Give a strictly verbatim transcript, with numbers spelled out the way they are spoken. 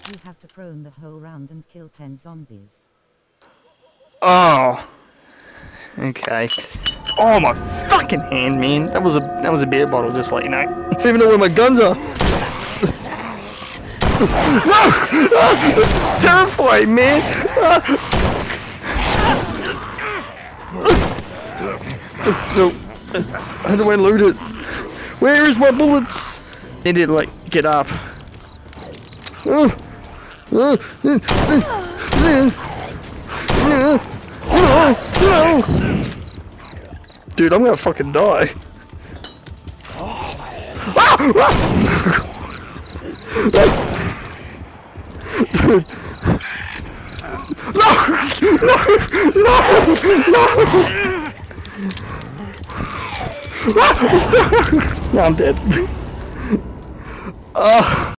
You have to prone the whole round and kill ten zombies. Oh. Okay. Oh my fucking hand, man. That was a that was a beer bottle, just to let you know. I don't even know where my guns are. No! Ah, this is terrifying, man. Ah. No. How do I load it? Where is my bullets? They didn't like get up. No! No! Dude, I'm gonna fucking die. Dude. No! No! No! No! No, I'm dead. Oh.